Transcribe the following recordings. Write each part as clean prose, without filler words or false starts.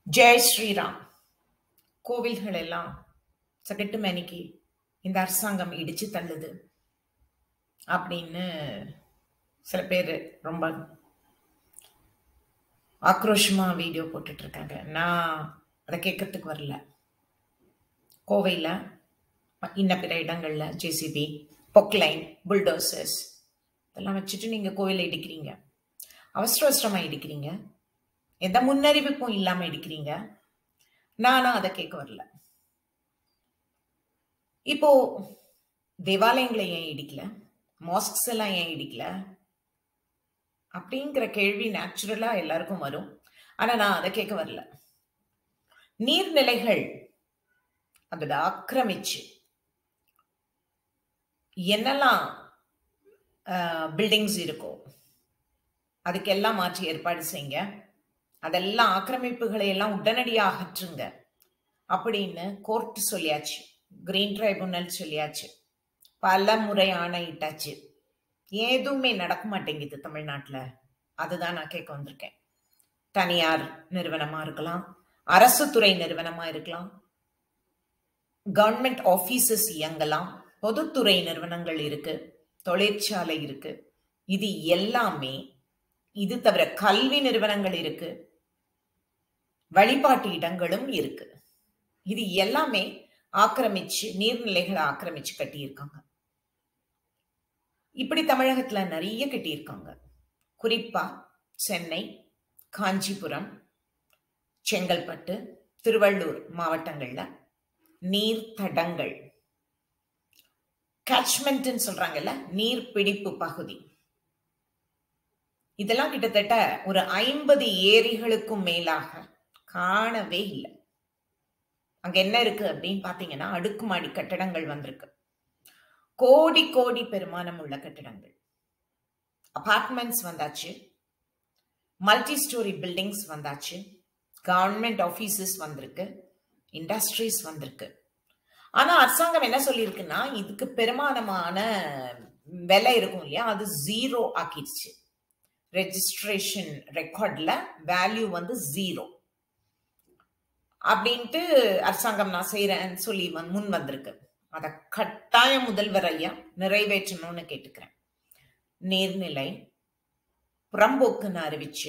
ஜெய் ஸ்ரீராம். கோவில்கள் எல்லாம் சகட்டு மணிக்கு இந்த அரசாங்கம் இடிச்சு தள்ளுது அப்படின்னு சில பேர் ரொம்ப ஆக்ரோஷமா வீடியோ போட்டுட்டு இருக்காங்க. நான் அதை கேட்கறதுக்கு வரல. கோவையில் இன்ன பிற இடங்கள்ல ஜேசிபி, பொக்லைன், புல்டோசர்ஸ் இதெல்லாம் வச்சுட்டு நீங்க கோவிலை இடிக்கிறீங்க, அவசர அவசரமா இடிக்கிறீங்க, எந்த முன்னறிவிப்பும் இல்லாம இடிக்கிறீங்க. நானும் அதை கேட்க வரல. இப்போ தேவாலயங்களை ஏன் இடிக்கல, மாஸ்க்ஸ் எல்லாம் ஏன் இடிக்கல அப்படிங்கிற கேள்வி நேச்சுரலா எல்லாருக்கும் வரும். ஆனா நான் அதை கேட்க வரல. நீர்நிலைகள் அதோட ஆக்கிரமிச்சு என்னெல்லாம் பில்டிங்ஸ் இருக்கோ அதுக்கெல்லாம் மாற்றி ஏற்பாடு செய்யுங்க, அதெல்லாம் ஆக்கிரமிப்புகளை எல்லாம் உடனடியாக அகற்றுங்க அப்படின்னு கோர்ட் சொல்லியாச்சு, கிரீன் ட்ரைபுனல் சொல்லியாச்சு, பல முறை ஆணையிட்டாச்சு. எதுவுமே நடக்க மாட்டேங்குது தமிழ்நாட்டில். அதுதான் நான் கேட்க வந்திருக்கேன். தனியார் நிறுவனமா இருக்கலாம், அரசு துறை நிறுவனமா இருக்கலாம், கவர்மெண்ட் ஆபீசஸ் இயங்கலாம், பொதுத்துறை நிறுவனங்கள் இருக்கு, தொழிற்சாலை இருக்கு. இது எல்லாமே, இது தவிர கல்வி நிறுவனங்கள் இருக்கு, வழிபாட்டு இடங்களும் இருக்கு. இது எல்லாமே ஆக்கிரமிச்சு, நீர்நிலைகளை ஆக்கிரமிச்சு கட்டியிருக்காங்க. இப்படி தமிழகத்துல நிறைய கட்டியிருக்காங்க. குறிப்பா சென்னை, காஞ்சிபுரம், செங்கல்பட்டு, திருவள்ளூர் மாவட்டங்கள்ல நீர்த்தடங்கள், கேட்ச்மெண்ட் சொல்றாங்கல்ல, நீர்பிடிப்பு பகுதி, இதெல்லாம் கிட்டத்தட்ட ஒரு 50 ஏரிகளுக்கும் மேலாக காணவே இல்லை. அங்க என்ன இருக்கு அப்படின்னு பாத்தீங்கன்னா, அடுக்குமாடி கட்டடங்கள் வந்திருக்கு, கோடி கோடி பெருமானம் உள்ள கட்டடங்கள், அபார்ட்மெண்ட்ஸ் வந்தாச்சு, மல்டி ஸ்டோரி பில்டிங்ஸ் வந்தாச்சு, கவர்மெண்ட் ஆபீசஸ் வந்திருக்கு, இண்டஸ்ட்ரீஸ் வந்திருக்கு. ஆனா அரசாங்கம் என்ன சொல்லியிருக்குன்னா, இதுக்கு பெருமானமான விலை இருக்கும் இல்லையா, அது 0 ஆக்கிடுச்சு. ரெஜிஸ்ட்ரேஷன் ரெக்கார்ட்ல வேல்யூ வந்து 0 அப்படின்ட்டு அரசாங்கம் நான் செய்யறேன்னு சொல்லி முன் வந்திருக்கு. அதை கட்டாய முதல்வர் ஐயா நிறைவேற்றணும்னு கேட்டுக்கிறேன். நீர்நிலை புறம்போக்குன்னு அறிவிச்சு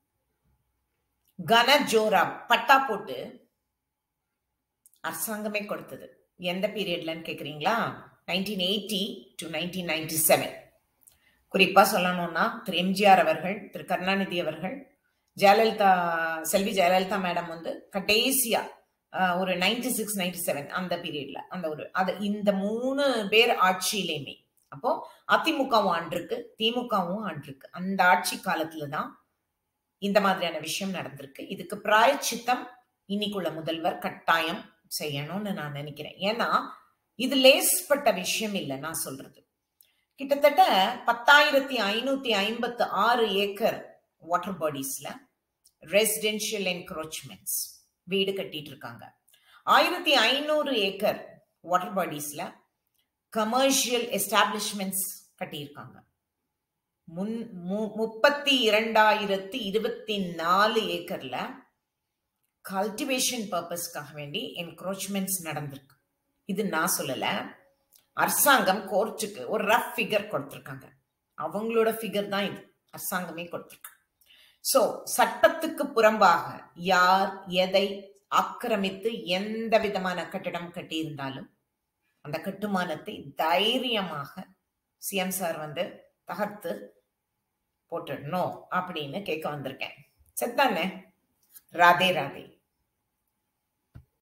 கனஜோரா பட்டா போட்டு அரசாங்கமே கொடுத்தது. எந்த பீரியட்லன்னு கேக்குறீங்களா? 1980 to 1997. குறிப்பா சொல்லணும்னா திரு எம்ஜிஆர் அவர்கள், திரு கருணாநிதி அவர்கள், ஜெயலலிதா, செல்வி ஜெயலலிதா மேடம் வந்து கடைசியா ஒரு 96, 97 அந்த பீரியட்ல இந்த 3 பேர் ஆட்சியிலையுமே, அப்போ அதிமுகவும் ஆண்டிருக்கு, திமுகவும் ஆண்டிருக்கு. அந்த ஆட்சி காலத்துலதான் இந்த மாதிரியான விஷயம் நடந்திருக்கு. இதுக்கு பிராயச்சித்தம் இன்னைக்குள்ள முதல்வர் கட்டாயம் செய்யணும்னு நான் நினைக்கிறேன். ஏன்னா இது லேஸ்பட்ட விஷயம் இல்லை. நான் சொல்றது கிட்டத்தட்ட 10,556 ஏக்கர் வாட்டர் பாடிஸ்ல ரெசிடென்ஷியல் என்க்ரோச்மெண்ட்ஸ் வீடு கட்டிட்டு இருக்காங்க. 1,500 ஏக்கர் வாட்டர் பாடிஸ்ல கமர்ஷியல் எஸ்டாப்ளிஷ்மெண்ட்ஸ் கட்டியிருக்காங்க. 32,024 ஏக்கர்ல கல்டிவேஷன் பர்பஸ்க்காக வேண்டி என்க்ரோச்மெண்ட்ஸ் நடந்திருக்கு. இது நான் சொல்லல, அரசாங்கம் கோர்ட்டுக்கு ஒரு ரஃப் ஃபிகர் கொடுத்திருக்காங்க. அவங்களோட ஃபிகர் தான் இது, அரசாங்கமே கொடுத்திருக்கு. சோ சட்டத்துக்கு புறம்பாக யார் எதை ஆக்கிரமித்து எந்த விதமான கட்டிடம் கட்டியிருந்தாலும் அந்த கட்டுமானத்தை தைரியமாக சிஎம் சார் வந்து தகர்த்து போட்டுடணும் அப்படின்னு கேட்க வந்திருக்கேன். செத்தானே. ராதே ராதே.